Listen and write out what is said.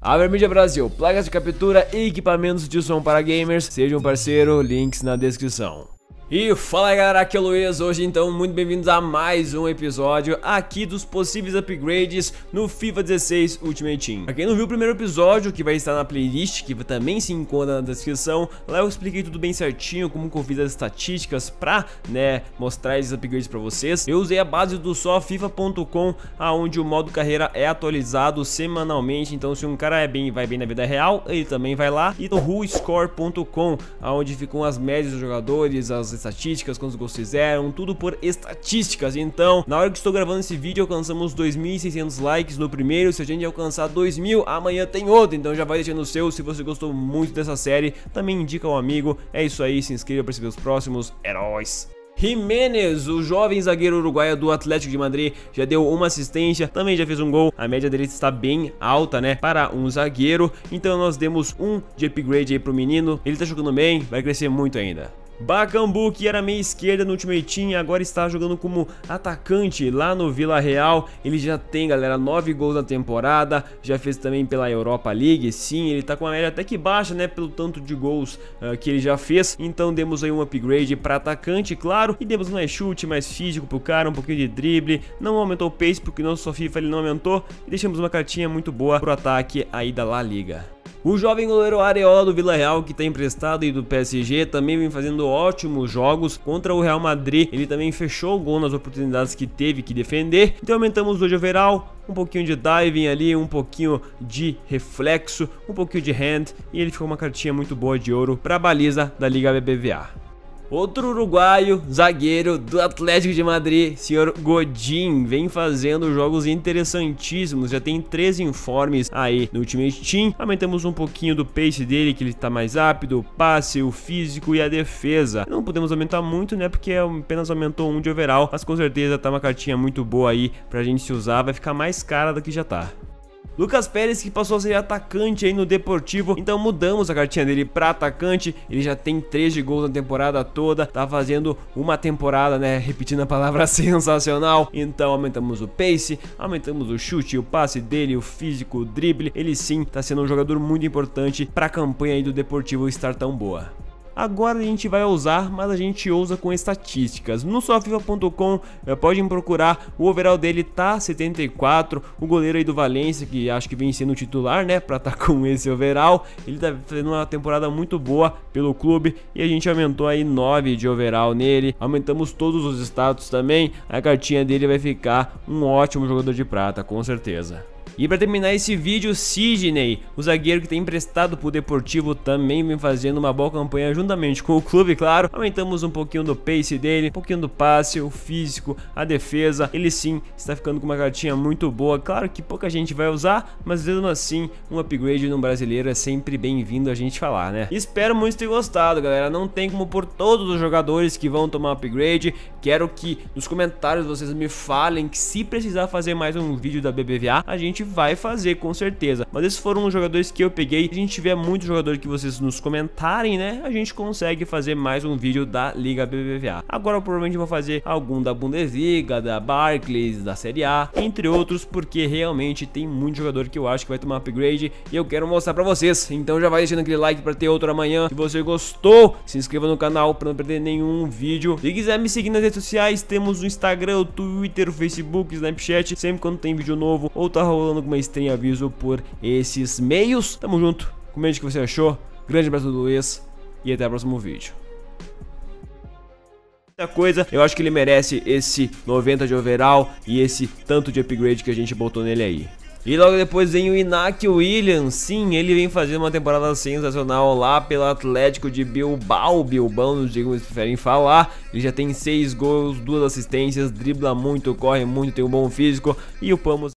Avermídia Brasil, placas de captura e equipamentos de som para gamers, seja um parceiro, links na descrição. E fala aí galera, aqui é o Luiz, hoje então muito bem-vindos a mais um episódio aqui dos possíveis upgrades no FIFA 16 Ultimate Team. Pra quem não viu o primeiro episódio, que vai estar na playlist, que também se encontra na descrição, lá eu expliquei tudo bem certinho, como que eu fiz as estatísticas pra, mostrar esses upgrades pra vocês. Eu usei a base do só FIFA.com, aonde o modo carreira é atualizado semanalmente, então se um cara vai bem na vida real, ele também vai lá. E no WhoScore.com, aonde ficam as médias dos jogadores, as estatísticas, quantos gols fizeram, tudo por estatísticas. Então, na hora que estou gravando esse vídeo, alcançamos 2.600 likes no primeiro. Se a gente alcançar 2.000, amanhã tem outro. Então já vai deixando o seu. Se você gostou muito dessa série, também indica um amigo. É isso aí, se inscreva para receber os próximos heróis. Jiménez, o jovem zagueiro uruguaio do Atlético de Madrid, já deu uma assistência, também já fez um gol. A média dele está bem alta, para um zagueiro. Então nós demos um de upgrade aí pro menino. Ele tá jogando bem, vai crescer muito ainda. Bakambu, que era meia esquerda no Ultimate Team, agora está jogando como atacante lá no Vila Real. Ele já tem, galera, 9 gols na temporada, já fez também pela Europa League. Sim, ele tá com uma média até que baixa, pelo tanto de gols que ele já fez. Então demos aí um upgrade para atacante, claro, e demos mais chute, mais físico pro cara, um pouquinho de drible. Não aumentou o pace, porque no nosso FIFA ele não aumentou, e deixamos uma cartinha muito boa pro ataque aí da La Liga. O jovem goleiro Areola do Vila Real, que está emprestado aí do PSG, também vem fazendo ótimos jogos contra o Real Madrid. Ele também fechou o gol nas oportunidades que teve que defender. Então aumentamos o de overall, um pouquinho de diving ali, um pouquinho de reflexo, um pouquinho de hand, e ele ficou uma cartinha muito boa de ouro para a baliza da Liga BBVA. Outro uruguaio, zagueiro do Atlético de Madrid, senhor Godin, vem fazendo jogos interessantíssimos. Já tem 13 informes aí no Ultimate Team. Aumentamos um pouquinho do pace dele, que ele tá mais rápido, o passe, o físico e a defesa. Não podemos aumentar muito, porque apenas aumentou um de overall, mas com certeza tá uma cartinha muito boa aí pra gente se usar. Vai ficar mais cara do que já tá. Lucas Pérez, que passou a ser atacante aí no Deportivo, então mudamos a cartinha dele para atacante. Ele já tem 13 gols na temporada toda, tá fazendo uma temporada, repetindo a palavra sensacional. Então aumentamos o pace, aumentamos o chute, o passe dele, o físico, o drible. Ele sim tá sendo um jogador muito importante para a campanha aí do Deportivo estar tão boa. Agora a gente vai usar, mas a gente usa com estatísticas. No sofifa.com podem procurar, o overall dele tá 74. O goleiro aí do Valência, que acho que vem sendo titular, pra estar com esse overall, ele tá fazendo uma temporada muito boa pelo clube. E a gente aumentou aí 9 de overall nele. Aumentamos todos os status também. A cartinha dele vai ficar um ótimo jogador de prata, com certeza. E para terminar esse vídeo, Sidney, o zagueiro que tem emprestado para o Deportivo, também vem fazendo uma boa campanha juntamente com o clube, claro. Aumentamos um pouquinho do pace dele, um pouquinho do passe, o físico, a defesa. Ele sim está ficando com uma cartinha muito boa. Claro que pouca gente vai usar, mas mesmo assim, um upgrade no brasileiro é sempre bem-vindo a gente falar, Espero muito ter gostado, galera. Não tem como por todos os jogadores que vão tomar upgrade. Quero que nos comentários vocês me falem que se precisar fazer mais um vídeo da BBVA, a gente vai fazer com certeza. Mas esses foram os jogadores que eu peguei. Se a gente tiver muito jogador que vocês nos comentarem, a gente consegue fazer mais um vídeo da Liga BBVA. Agora eu provavelmente vou fazer algum da Bundesliga, da Barclays, da Série A, entre outros, porque realmente tem muito jogador que eu acho que vai tomar upgrade e eu quero mostrar pra vocês. Então já vai deixando aquele like pra ter outro amanhã. Se você gostou, se inscreva no canal pra não perder nenhum vídeo. Se quiser me seguir nas redes sociais, temos o Instagram, o Twitter, o Facebook, o Snapchat. Sempre quando tem vídeo novo ou tá rolando alguma stream, aviso por esses meios. Tamo junto, comente o que você achou. Grande abraço do Luiz e até o próximo vídeo. Coisa, eu acho que ele merece esse 90 de overall e esse tanto de upgrade que a gente botou nele aí. E logo depois vem o Iñaki Williams. Sim, ele vem fazendo uma temporada sensacional lá pelo Atlético de Bilbao. Bilbao, não digo como eles preferem falar. Ele já tem 6 gols, 2 assistências, dribla muito, corre muito, tem um bom físico. E upamos